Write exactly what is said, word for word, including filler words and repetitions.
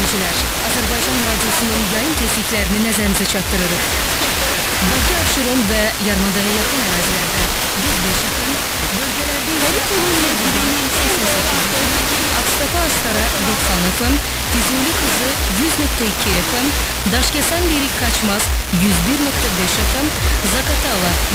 dinleyiciler, Azerbaycan Radyosu'nun yayın kesitlerini nəzərinizə çatdırırıq. Bakı, Abşeron ve Yarımada'ya yakın arazilerde yüz beş F M, bölgelerde Harikolu ile Güvenli seksen sekiz F M, Akstapa Astara doksan F M, Füzuli Kızı yüz nokta iki F M, Daşkesen Lirik Kaçmaz yüz bir nokta beş F M, Zakatala